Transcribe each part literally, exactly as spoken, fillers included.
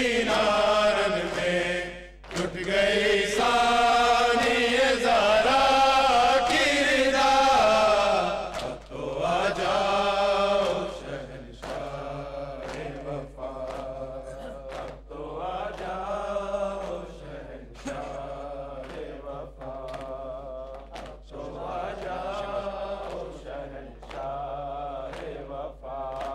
नारन में टूट गई सानी ज़ारा की रिदा। अब तो आ जाओ शहंशाह वफा, अब तो आ जाओ शहंशाह वफा, अब तो आ जाओ शहंशाह वफा।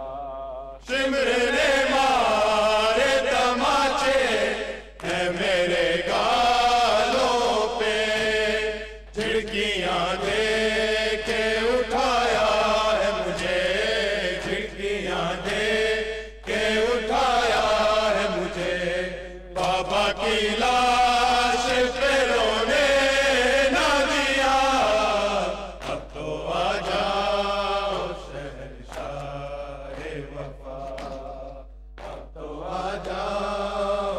शिमरे ने मारे तमाचे है मेरे गालों पे, झिड़कियां दे के उठाया है मुझे, झिड़कियां दे के उठाया है मुझे। बाबा की लाश पे रोने ना दिया। अब तो आ जाओ शहंशाह वफा, अब तो आ जाओ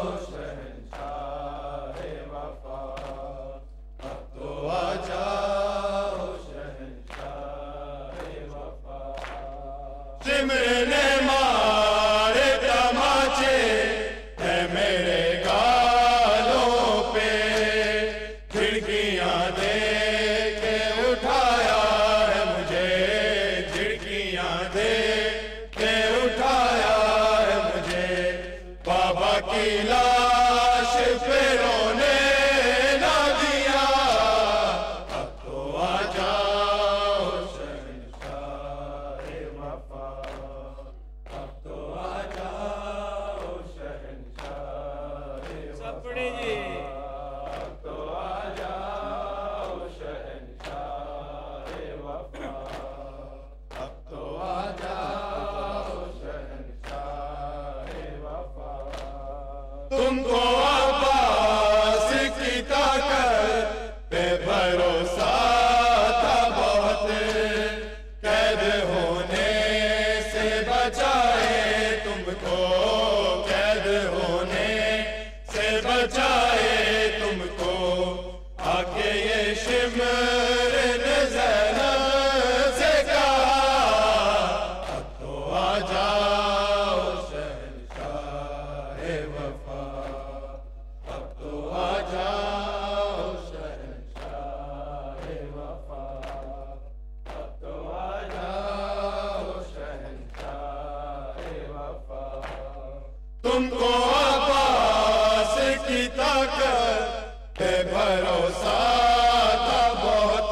शहंशाह वफा, अब तो आ जाओ शहंशाह वफा। सिमरे ने मारे तमाचे है मेरे गालों पे, झिड़कियां दे के उठाया है मुझे, झिड़कियां दे के उठाया है मुझे। बाबा की लाश पे रोने ना दिया। अब तो आ जाओ शहंशाह वफा, अब तो आ जाओ शहंशाह सपने जी। अब तो आ जाओ शहंशाह वफा, अब तो आ जाओ शहंशाह वफा। तुमको अब्बास की ताकत पे भरोसा था बहुत, कैद होने से बचाए तुमको, कैद होने से बचाए तुमको। आके ये शिमर ने ज़ैनब से कहा, अब तो आ जाओ शहंशाह वफा, अब तो आ जाओ शहंशाह वफा, अब तो आ जाओ शहंशाह वफा। तुमको अब्बास की ताकत पे भरोसा था बहुत,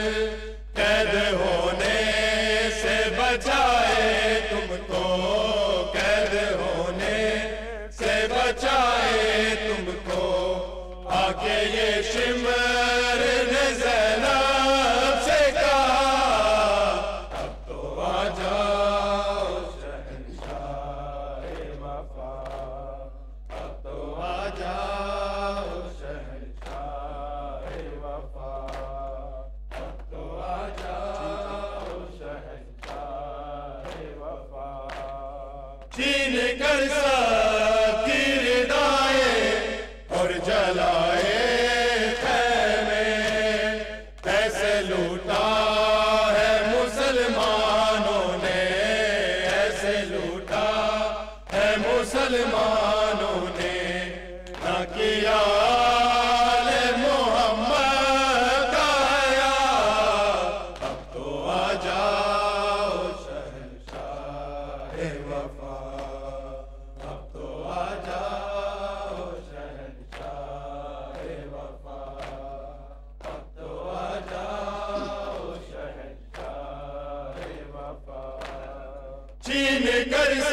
कैद होने से बचाए तुमको, कैद होने से बचाए तुमको। आके ये शिमर ने ज़ैनब से कहा, अब तो आ जाओ शहंशाह वफा, अब तो आ जाओ शहंशाह वफा, अब तो आ जाओ शहंशाह वफा। छीन कर सबकी रिदाएं और जलाए खैमे, ऐसे लूटा है मुसलमानों ने, ऐसे लूटा है मुसलमानों ने। ना किया आले मोहम्मद का हया। अब तो आ जाओ शहंशाह वफा, अब तो आ जाओ शहंशाह वफा, अब तो आ जाओ शहंशाह वफा। छीन कर